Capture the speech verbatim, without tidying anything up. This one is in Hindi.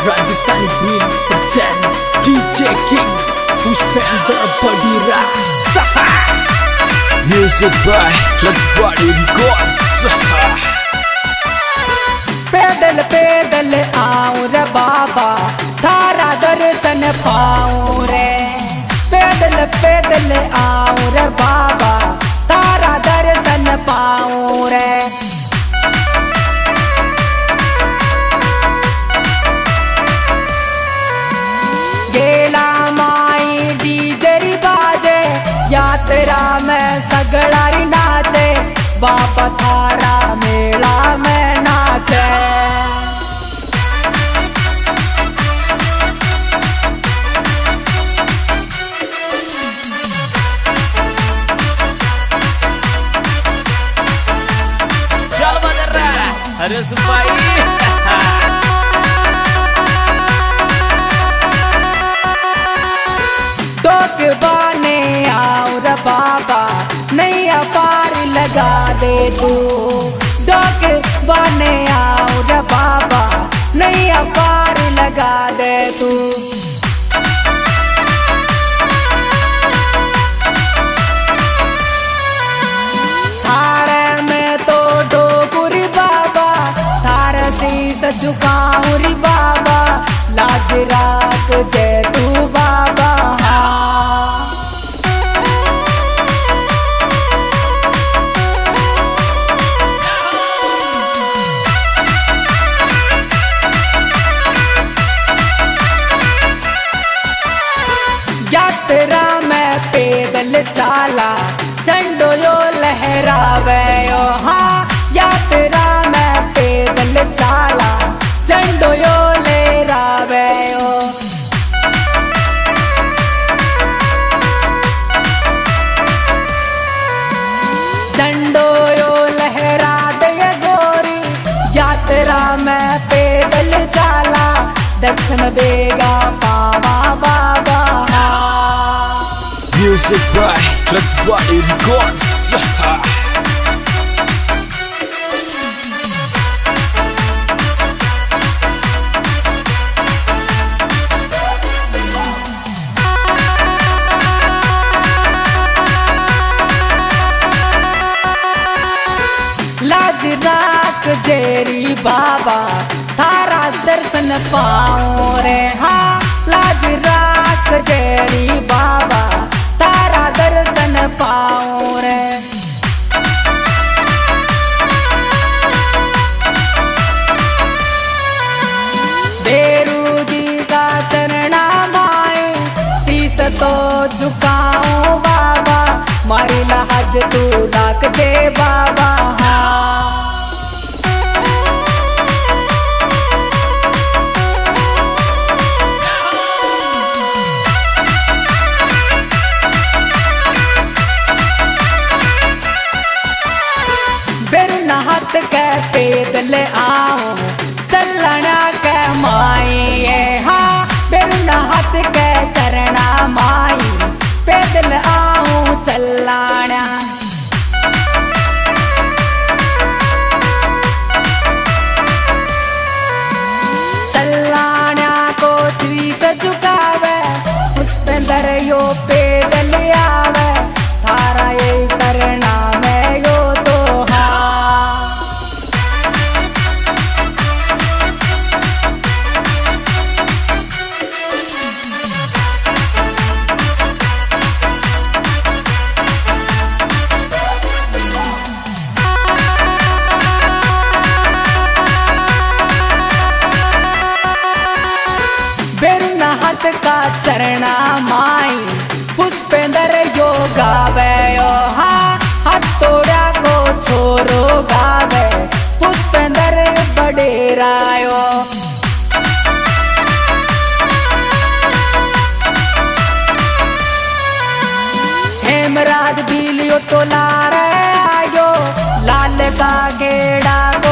Rajasthani Beat presents D J King Pushpendra Badira Music by Rajwadi Records. पैदल पैदल आऊं रे बाबा थारा दर्शन पाऊं रे। पैदल पैदल आऊं रे बाबा थारा दर्शन पाऊं रे। गेला माई डीजरी बाजे यात्रा में सगड़ारी नाचे बाबा थारा मेला में नाचे। चल बदल रहा अरे सुपाई डोक बाने आओ रे बाबा नैया पार लगा दे तू। डोक बाने आओ रे बाबा नैया पार लगा दे तू। थारे में तो डोकुरी बाबा थारे शीस झुकाऊं री बाबा लाज राख जे तू बाबा। यात्रा में पैदल चाला झंडो यो लहरावे यो। हाँ यात्रा में पैदल चाला झंडो यो लहरावे यो। झंडो यो लहरा दे गोरी यात्रा में पैदल चाला दर्शन बेगा पावा बाबा। Music by Rajwadi Records. लाज राख जेरी बाबा थारा दर्शन पाऊं रे। हाँ लाज राख जेरी बाबा थारा दर्शन पाऊं रे। बेरू जी का चरणा माए शीस तो झुकाऊं बाबा मारी लाज तू राख दे बाबा। हाथ के पैदल आऊं चलना के माई। हाँ बिना हाथ के चरणा माई पैदल आऊं चलाना। चलाना को शीस झुकावे पुष्पेंद्र यो पैदल आवे थारा ये शरणा में यो तो। हाथ का चरणा माई पुष्पेंद्र यो गावे यो। हाँ हथौड़ा को छोरो गावे पुष्पेंद्र बडेरायो। हेमराज बिलियो तो लारे आयो लाल का गेड़ा